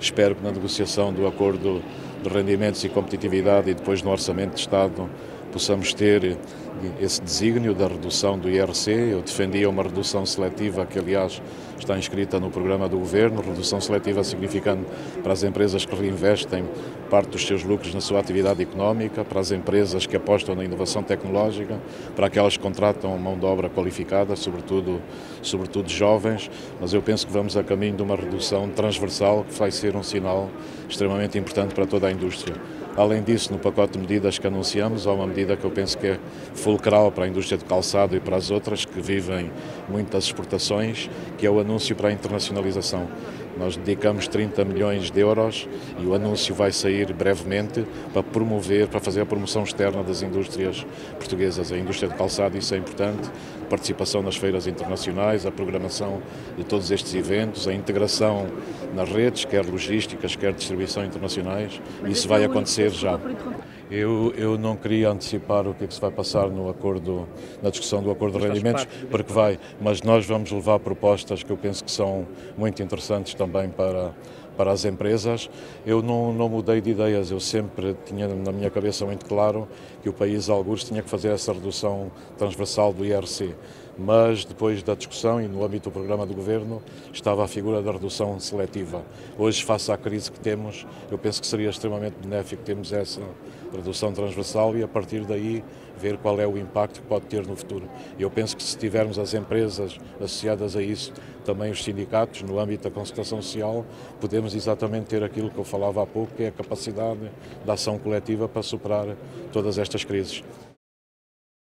espero que na negociação do acordo de rendimentos e competitividade e depois no Orçamento de Estado possamos ter esse desígnio da redução do IRC. Eu defendia uma redução seletiva que, aliás, está inscrita no programa do Governo, redução seletiva significando para as empresas que reinvestem parte dos seus lucros na sua atividade económica, para as empresas que apostam na inovação tecnológica, para aquelas que contratam mão de obra qualificada, sobretudo jovens, mas eu penso que vamos a caminho de uma redução transversal que vai ser um sinal extremamente importante para toda a indústria. Além disso, no pacote de medidas que anunciamos, há uma medida que eu penso que é fulcral para a indústria de calçado e para as outras que vivem muito das exportações, que é o anúncio para a internacionalização. Nós dedicamos 30 milhões de euros e o anúncio vai sair brevemente para fazer a promoção externa das indústrias portuguesas. A indústria de calçado, isso é importante, participação nas feiras internacionais, a programação de todos estes eventos, a integração nas redes, quer logísticas, quer distribuição internacionais, isso vai acontecer já. Eu não queria antecipar o que é que se vai passar na discussão do acordo de rendimentos, porque mas nós vamos levar propostas que eu penso que são muito interessantes também para as empresas. Eu não mudei de ideias, eu sempre tinha na minha cabeça muito claro que o país, algures, tinha que fazer essa redução transversal do IRC. Mas depois da discussão e no âmbito do programa do Governo estava a figura da redução seletiva. Hoje, face à crise que temos, eu penso que seria extremamente benéfico termos essa redução transversal e a partir daí ver qual é o impacto que pode ter no futuro. Eu penso que se tivermos as empresas associadas a isso, também os sindicatos, no âmbito da concertação social, podemos exatamente ter aquilo que eu falava há pouco, que é a capacidade de ação coletiva para superar todas estas crises.